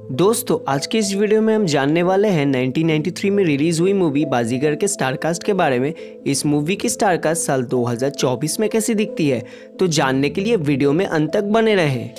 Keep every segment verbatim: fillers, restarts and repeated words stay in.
दोस्तों आज के इस वीडियो में हम जानने वाले हैं नाइनटीन नाइंटी थ्री में रिलीज हुई मूवी बाजीगर के स्टारकास्ट के बारे में। इस मूवी की स्टारकास्ट साल दो हज़ार चौबीस में कैसी दिखती है, तो जानने के लिए वीडियो में अंत तक बने रहें।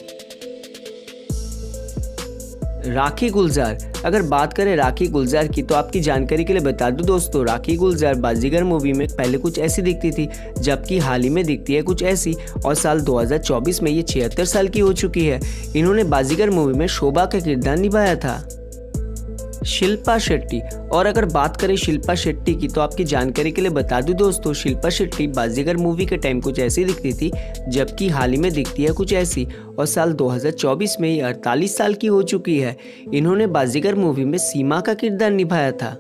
राखी गुलजार। अगर बात करें राखी गुलजार की तो आपकी जानकारी के लिए बता दूं दोस्तों, राखी गुलजार बाजीगर मूवी में पहले कुछ ऐसी दिखती थी, जबकि हाल ही में दिखती है कुछ ऐसी और साल दो हज़ार चौबीस में ये छिहत्तर साल की हो चुकी है। इन्होंने बाजीगर मूवी में शोभा का किरदार निभाया था। शिल्पा शेट्टी। और अगर बात करें शिल्पा शेट्टी की तो आपकी जानकारी के लिए बता दूं दोस्तों, शिल्पा शेट्टी बाजीगर मूवी के टाइम कुछ ऐसी दिखती थी, जबकि हाल ही में दिखती है कुछ ऐसी और साल दो हज़ार चौबीस में ये अड़तालीस साल की हो चुकी है। इन्होंने बाजीगर मूवी में सीमा का किरदार निभाया था।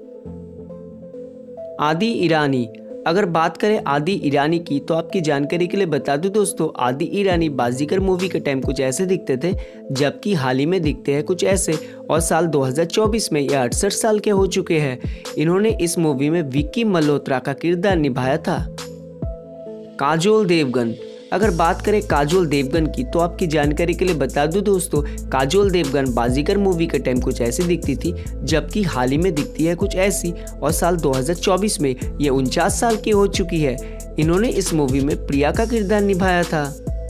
आदि ईरानी। अगर बात करें आदि ईरानी की तो आपकी जानकारी के लिए बता दूं दोस्तों, आदि ईरानी बाजीगर मूवी के टाइम कुछ ऐसे दिखते थे, जबकि हाल ही में दिखते हैं कुछ ऐसे और साल दो हज़ार चौबीस में ये अड़सठ साल के हो चुके हैं। इन्होंने इस मूवी में विक्की मल्होत्रा का किरदार निभाया था। काजोल देवगन। अगर बात करें काजोल देवगन की तो आपकी जानकारी के लिए बता दूं दोस्तों, काजोल देवगन बाजीगर मूवी के टाइम कुछ ऐसी दिखती थी, जबकि हाल ही में दिखती है कुछ ऐसी और साल दो हज़ार चौबीस में ये उनचास साल की हो चुकी है। इन्होंने इस मूवी में प्रिया का किरदार निभाया था।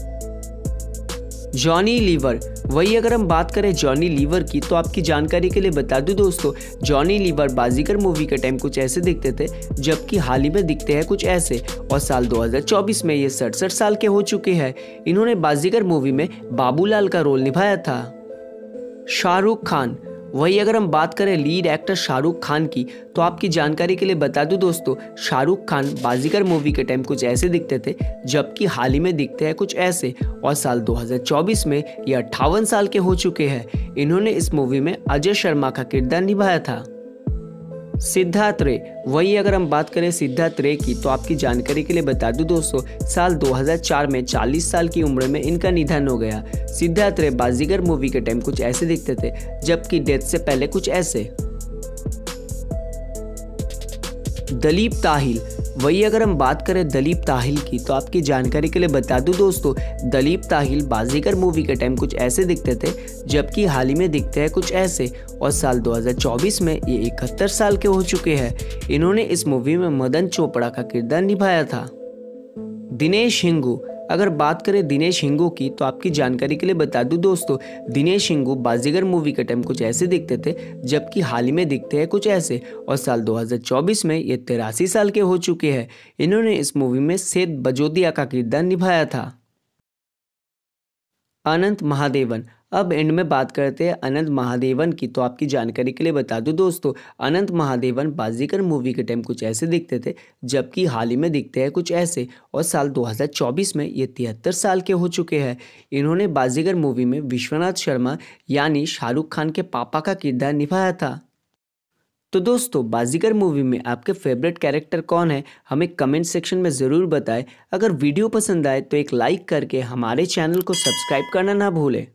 जॉनी लीवर। वही अगर हम बात करें जॉनी लीवर की तो आपकी जानकारी के लिए बता दूं दोस्तों, जॉनी लीवर बाजीगर मूवी के टाइम कुछ ऐसे दिखते थे, जबकि हाल ही में दिखते हैं कुछ ऐसे और साल दो हज़ार चौबीस में ये सड़सठ साल के हो चुके हैं। इन्होंने बाजीगर मूवी में बाबूलाल का रोल निभाया था। शाहरुख खान। वही अगर हम बात करें लीड एक्टर शाहरुख खान की तो आपकी जानकारी के लिए बता दूं दोस्तों, शाहरुख खान बाजीगर मूवी के टाइम कुछ ऐसे दिखते थे, जबकि हाल ही में दिखते हैं कुछ ऐसे और साल दो हज़ार चौबीस में ये अट्ठावन साल के हो चुके हैं। इन्होंने इस मूवी में अजय शर्मा का किरदार निभाया था। सिद्धार्थ रे। वही अगर हम बात करें सिद्धार्थ रे की तो आपकी जानकारी के लिए बता दूं दोस्तों, साल दो हज़ार चार में चालीस साल की उम्र में इनका निधन हो गया। सिद्धार्थ रे बाजीगर मूवी के टाइम कुछ ऐसे दिखते थे, जबकि डेथ से पहले कुछ ऐसे। दलीप ताहिल। वही अगर हम बात करें दलीप ताहिल की तो आपकी जानकारी के लिए बता दूं दोस्तों, दलीप ताहिल बाजीगर मूवी के टाइम कुछ ऐसे दिखते थे, जबकि हाल ही में दिखते हैं कुछ ऐसे और साल दो हज़ार चौबीस में ये इकहत्तर साल के हो चुके हैं। इन्होंने इस मूवी में मदन चोपड़ा का किरदार निभाया था। दिनेश हिंगू। अगर बात करें दिनेश हिंगू की तो आपकी जानकारी के लिए बता दूं दोस्तों, दिनेश हिंगू बाजीगर मूवी के टाइम कुछ ऐसे दिखते थे, जबकि हाल ही में दिखते हैं कुछ ऐसे और साल दो हज़ार चौबीस में ये तिरासी साल के हो चुके हैं। इन्होंने इस मूवी में सेठ बजोदिया का किरदार निभाया था। अनंत महादेवन। अब एंड में बात करते हैं अनंत महादेवन की तो आपकी जानकारी के लिए बता दूं दोस्तों, अनंत महादेवन बाजीगर मूवी के टाइम कुछ ऐसे दिखते थे, जबकि हाल ही में दिखते हैं कुछ ऐसे और साल दो हज़ार चौबीस में ये तिहत्तर साल के हो चुके हैं। इन्होंने बाजीगर मूवी में विश्वनाथ शर्मा यानी शाहरुख खान के पापा का किरदार निभाया था। तो दोस्तों बाजीगर मूवी में आपके फेवरेट कैरेक्टर कौन है, हमें कमेंट सेक्शन में ज़रूर बताएं। अगर वीडियो पसंद आए तो एक लाइक करके हमारे चैनल को सब्सक्राइब करना ना भूलें।